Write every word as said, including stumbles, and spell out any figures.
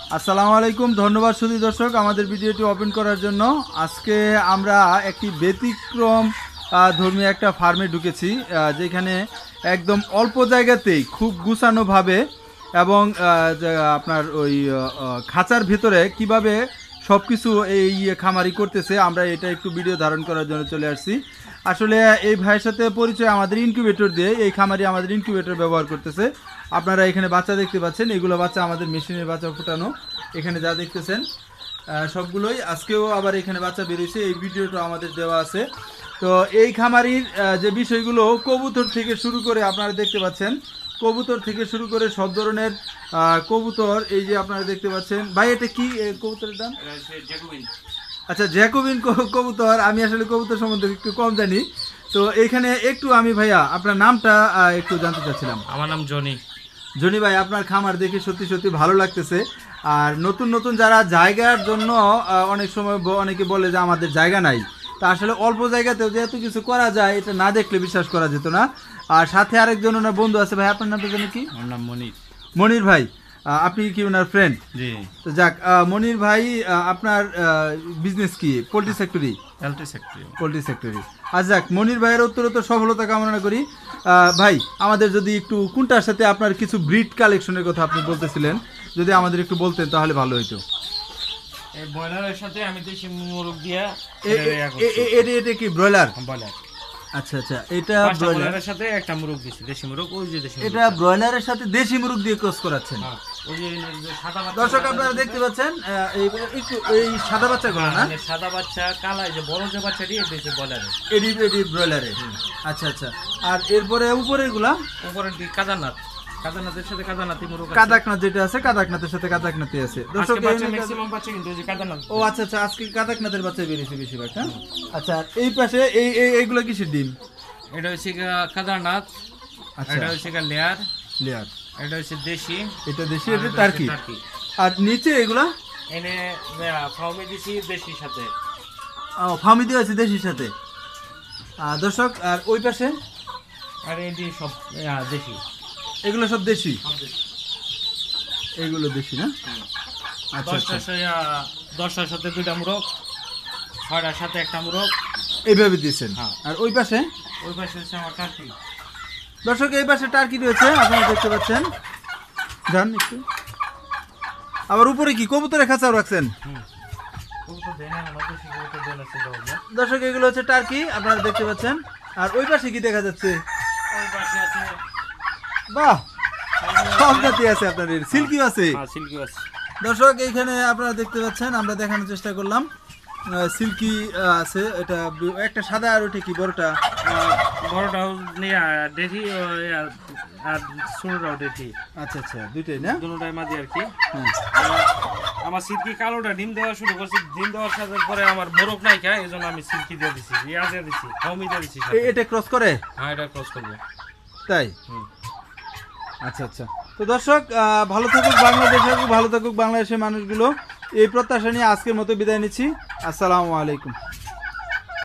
আসসালামু আলাইকুম, ধন্যবাদ সুধী দর্শক আমাদের ভিডিওটি ওপেন করার জন্য। আজকে আমরা একটি ব্যতিক্রম ধর্মীয় একটা ফার্মে ঢুকেছি, যেখানে একদম অল্প জায়গাতেই খুব গুছানোভাবে এবং আপনার ওই খাঁচার ভিতরে কিভাবে সব কিছু এই খামারি করতেছে, আমরা এটা একটু ভিডিও ধারণ করার জন্য চলে আসছি। আসলে এই ভাইয়ের সাথে পরিচয় আমাদের ইনকিউবেটর দিয়ে। এই খামারি আমাদের ইনকিউবেটর ব্যবহার করতেছে। আপনারা এখানে বাচ্চা দেখতে পাচ্ছেন, এগুলো বাচ্চা আমাদের মেশিনের বাচ্চা ফুটানো। এখানে যা দেখতেছেন সবগুলোই, আজকেও আবার এখানে বাচ্চা বেরিয়েছে, এই ভিডিওটা আমাদের দেওয়া আছে। তো এই খামারির যে বিষয়গুলো, কবুতর থেকে শুরু করে আপনারা দেখতে পাচ্ছেন, কবুতর থেকে শুরু করে সব ধরনের কবুতর এই যে আপনারা দেখতে পাচ্ছেন। ভাই এটা কি কবুতরের দাম? আচ্ছা, জ্যাকোবিন কবুতর। আমি আসলে কবুতর সম্বন্ধে একটু কম জানি, তো এইখানে একটু আমি ভাইয়া আপনার নামটা একটু জানতে চাচ্ছিলাম। আমার নাম জনি। জনি ভাই, আপনার খামার দেখে সত্যি সত্যি ভালো লাগতেছে। আর নতুন নতুন যারা জায়গার জন্য অনেক সময় অনেকে বলে যে আমাদের জায়গা নাই, তা আসলে অল্প জায়গাতেও যে এত কিছু করা যায় এটা না দেখলে বিশ্বাস করা যেত না। আর সাথে আরেকজন ওনার বন্ধু আছে। ভাই আপনার নামটা জানি কি? আমার নাম মনির। মনির ভাই, আপনি কি ওনার ফ্রেন্ড? জি। তো যাক, মনির ভাই আপনার বিজনেস কি? পোল্ট্রি সেক্টরি? পোল্ট্রি সেক্টরি। পোল্ট্রি সেক্টরি। আর যাক, মনির ভাইয়ের উত্তরোত্তর সফলতা কামনা করি। ভাই আমাদের যদি একটু কোনটার সাথে আপনার কিছু ব্রিড কালেকশনের কথা আপনি বলতেছিলেন, যদি আমাদের একটু বলতেন তাহলে ভালো হতো। এই ব্রয়লারের সাথে আমি দেশি মুরগ দিয়া এটা এটা কি ব্রয়লার? ব্রয়লার। আচ্ছা আচ্ছা, এটা ব্রয়লারের সাথে একটা মুরগ দিছি, দেশি মুরগ। ওই যে দেশি, এটা ব্রয়লারের সাথে দেশি মুরগ দিয়ে ক্রস করাচ্ছেন। ওই যে সাদা বাচ্চা, দর্শক আপনারা দেখতে পাচ্ছেন এই একটু এই সাদা বাচ্চাগুলো না, সাদা বাচ্চা কালা, এই যে বড় যে বাচ্চাটি এটা হচ্ছে ব্রয়লারের, এডি এডি ব্রয়লারে। আচ্ছা আচ্ছা, আর এরপরে উপরেরগুলা? উপরের দিকে কাদানাথ, কাদানাথের সাথে কাদানাতি মুরগ আছে। কাদাকনাথ যেটা আছে, কাদাকনাথের সাথে কাদাকনাথি আছে। দর্শক বাচ্চা ম্যাক্সিমাম বাচ্চা কিন্তু এই যে কাদানাথ। ও আচ্ছা আচ্ছা, আজকে কাদাকনাথের বাচ্চা বেরিয়েছে বেশিরভাগ। হ্যাঁ আচ্ছা, এই পাশে এই এইগুলো কিসের ডিম? এটা হচ্ছে কাদানাথ, এটা হচ্ছে লেয়ার লেয়ার, এটা হচ্ছে দেশি, এটা দেশি, এটা টার্কি। আর নিচে এগুলা এনে ফার্মে দিছি দেশির সাথে। ও, ফার্মে দেওয়া আছে দেশির সাথে। আর দর্শক, আর ওই পাশে? আর এটি সব দেশি, এগুলো সব দেশি, এগুলো দেশি না? আচ্ছা, দশটার সাথে দুইটা মুরগ, ছয়টার সাথে একটা মুরগ, এইভাবে দিয়েছেন। হ্যাঁ। আর ওই পাশে? ওই পাশে হচ্ছে আমার টার্কি। দর্শক, এই পাশে টার্কি রয়েছে, আপনারা দেখতে পাচ্ছেন। যান একটু। আবার উপরে কি কবুতরের খাঁচাও রাখছেন? দর্শক, এগুলো হচ্ছে টার্কি, আপনারা দেখতে পাচ্ছেন। আর ওই পাশে কি দেখা যাচ্ছে? ওই পাশে আছে, বাহ, সব জাতি আছে আপনাদের। সিল্কিও আছে? হ্যাঁ, সিল্কি আছে। দর্শক, এইখানে আপনারা দেখতে পাচ্ছেন, আমরা দেখানোর চেষ্টা করলাম। সিল্কি আছে, এটা একটা সাদা, আর ওটা কি বড়টা? বড়টাও নিয়ে দেখি, আর ছোটটাও দেখি। আচ্ছা আচ্ছা, দুইটাই না? দুটোটাই মাঝে আর কি। আমার সিল্কি কালোটা ডিম দেওয়া শুরু করছে, ডিম দেওয়ার সাথে পরে আমার মোরগ নাই খায়, এই জন্য আমি সিল্কি দিয়ে দিছি, ইয়া দিয়ে দিছি, কমই দিয়ে দিছি। এটা ক্রস করে? হ্যাঁ, এটা ক্রস করবে। তাই? আচ্ছা আচ্ছা। তো দর্শক, ভালো থাকুক বাংলাদেশের, ভালো থাকুক বাংলাদেশের মানুষগুলো, এই প্রত্যাশা নিয়ে আজকের মতো বিদায় নিচ্ছি। আসসালামু আলাইকুম।